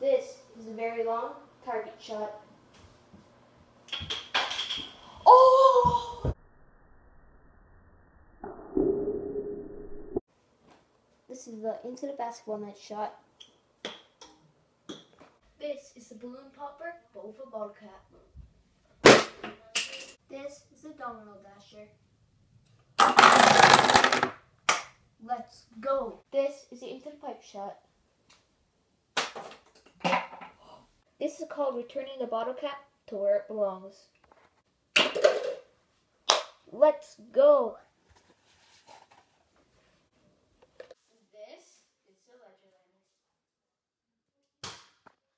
This is a very long target shot. Oh! This is the into the basketball net shot. This is the balloon popper, but with a bottle cap. This is the domino dasher. Let's go. This is the into the pipe shot. This is called returning the bottle cap to where it belongs. Let's go.